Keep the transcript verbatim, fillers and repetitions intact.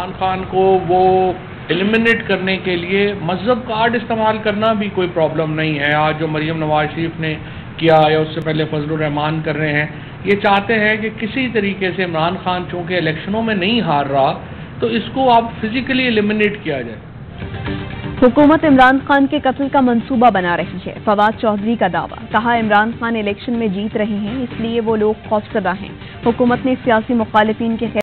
इमरान खान को वो एलिमिनेट करने के लिए मजहब कार्ड इस्तेमाल करना भी कोई प्रॉब्लम नहीं है। आज जो मरीम नवाज शरीफ ने किया या उससे पहले फजलुर रहमान कर रहे हैं, ये चाहते हैं कि किसी तरीके से इमरान खान चूँकि इलेक्शनों में नहीं हार रहा तो इसको आप फिजिकली एलिमिनेट किया जाए। हुकूमत इमरान खान के कत्ल का मंसूबा बना रही है, फवाद चौधरी का दावा। कहा, इमरान खान इलेक्शन में जीत रहे हैं इसलिए वो लोग खौफजदा हैं। हुकूमत ने सियासी मुखालिफिन के